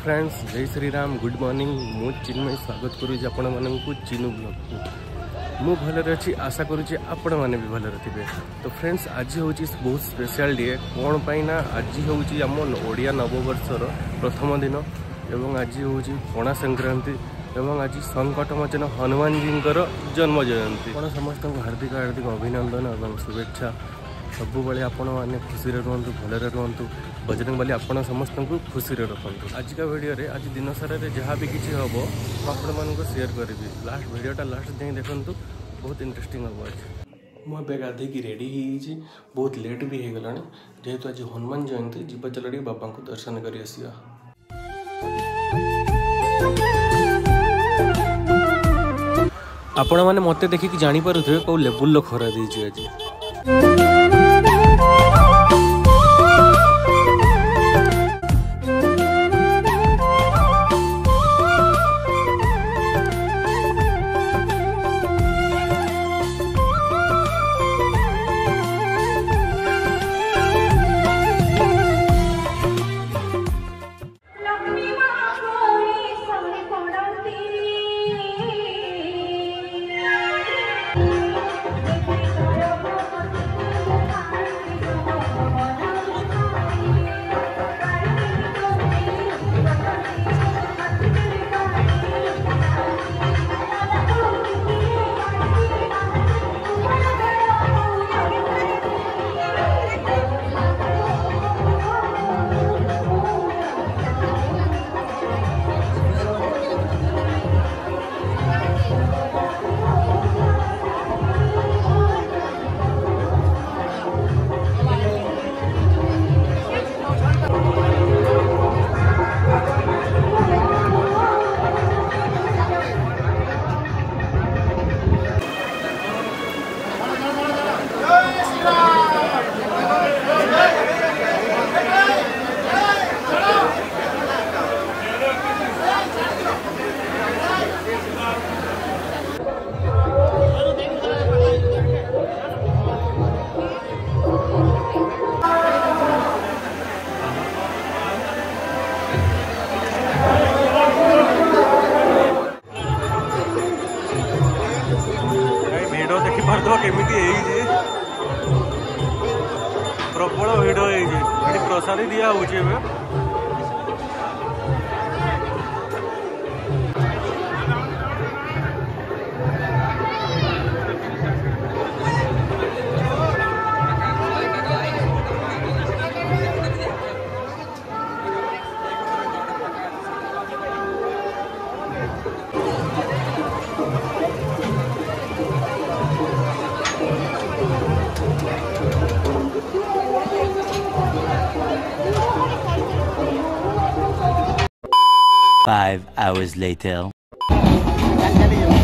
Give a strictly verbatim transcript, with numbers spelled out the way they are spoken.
Friends, जय Shri Ram, good morning. मु चिन्मय स्वागत करुँच आपण मानू चिनु ब्लॉग को। मु भलरे अच्छी आशा करुँचे आपण मैंने भी भलरे थे। तो फ्रेंड्स, आज हूँ बहुत स्पेशल डे कौन पाई ना आज हूँ आम ओडिया नववर्षर प्रथम दिन एवं आज हूँ पणा संक्रांति एवं आज संकट मोचन हनुमान जी जन्म जयंती। आपण समस्त हार्दिक हार्दिक अभिनंदन और शुभेच्छा। सबु बेले आपण मैंने खुशी रुहतु, भलरे रुहतु, बजरंग बली आपण समस्त को खुशी रखु। आज का वीडियो रे आज दिन सारा जहाँ भी किसी हम आपण मानक शेयर करी। लास्ट वीडियोटा लास्ट जाए देखु, बहुत इंटरेस्टिंग हम। आज मुझे गाधे रेडी हो बहुत लेट भी हो गला जेहेतु आज हनुमान जयंती। जीवा चल बाबा को दर्शन कर आसिया। आपण मैंने मत देखिक जापे कौ लेवल खरा देजी आज। प्रबल भिड़ प्रसाद दिया हो। Five hours later.